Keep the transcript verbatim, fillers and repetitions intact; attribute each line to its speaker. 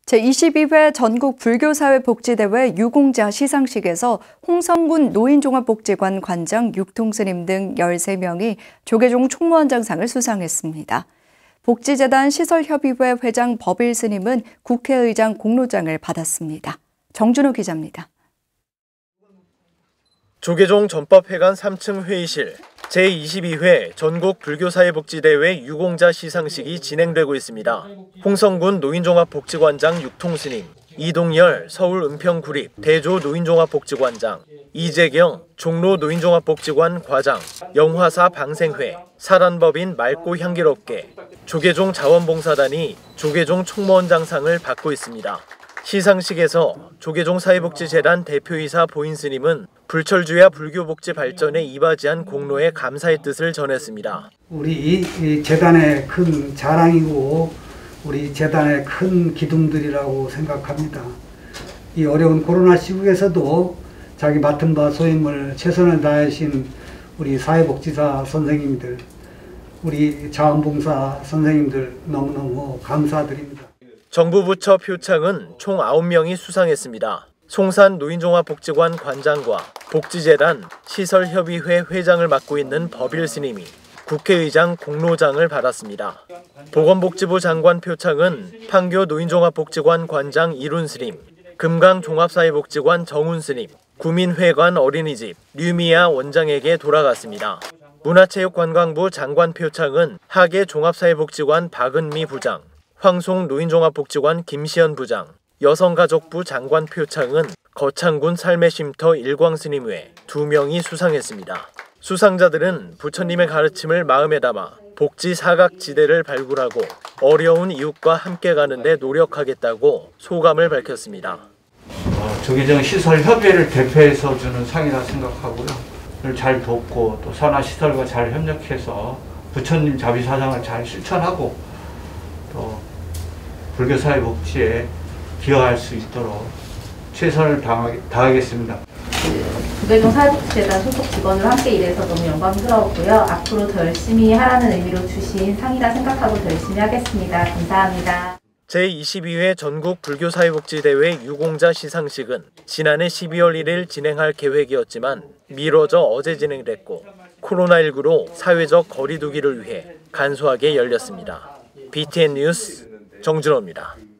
Speaker 1: 제이십이 회 전국 불교사회복지대회 유공자 시상식에서 홍성군 노인종합복지관 관장 육통스님 등 열세 명이 조계종 총무원장상을 수상했습니다. 복지재단 시설협의회 회장 법일 스님은 국회의장 공로장을 받았습니다. 정준호 기자입니다.
Speaker 2: 조계종 전법회관 삼 층 회의실 제이십이 회 전국 불교사회복지대회 유공자 시상식이 진행되고 있습니다. 홍성군 노인종합복지관장 육통스님, 이동열 서울 은평구립 대조 노인종합복지관장, 이재경 종로 노인종합복지관 과장, 영화사 방생회, 사란법인 맑고 향기롭게, 조계종 자원봉사단이 조계종 총무원장상을 받고 있습니다. 시상식에서 조계종 사회복지재단 대표이사 보인 스님은 불철주야 불교복지 발전에 이바지한 공로에 감사의 뜻을 전했습니다.
Speaker 3: 우리 재단의 큰 자랑이고 우리 재단의 큰 기둥들이라고 생각합니다. 이 어려운 코로나 시국에서도 자기 맡은 바 소임을 최선을 다하신 우리 사회복지사 선생님들, 우리 자원봉사 선생님들 너무너무 감사드립니다.
Speaker 2: 정부 부처 표창은 총 아홉 명이 수상했습니다. 송산 노인종합복지관 관장과 복지재단 시설협의회 회장을 맡고 있는 법일 스님이 국회의장 공로장을 받았습니다. 보건복지부 장관 표창은 판교 노인종합복지관 관장 이룬 스님, 금강종합사회복지관 정훈 스님, 구민회관 어린이집 류미아 원장에게 돌아갔습니다. 문화체육관광부 장관 표창은 하계 종합사회복지관 박은미 부장, 황송 노인종합복지관 김시연 부장, 여성가족부 장관 표창은 거창군 삶의쉼터 일광스님 외 두 명이 수상했습니다. 수상자들은 부처님의 가르침을 마음에 담아 복지 사각지대를 발굴하고 어려운 이웃과 함께 가는 데 노력하겠다고 소감을 밝혔습니다.
Speaker 4: 어, 조계종 시설협의회를 대표해서 주는 상이라 생각하고요. 잘 돕고 또 산하시설과 잘 협력해서 부처님 자비사상을 잘 실천하고 또 불교사회 복지에 기여할 수 있도록 최선을 다하겠습니다.
Speaker 5: 조계종 사회복지재단 소속 직원으로 함께 일해서 너무 영광스러웠고요. 앞으로 더 열심히 하라는 의미로 주신 상이라 생각하고 더 열심히 하겠습니다. 감사합니다.
Speaker 2: 제이십이 회 전국 불교사회복지대회 유공자 시상식은 지난해 십이월 일일 진행할 계획이었지만 미뤄져 어제 진행됐고 코로나십구로 사회적 거리 두기를 위해 간소하게 열렸습니다. 비티엔 뉴스 정준호입니다.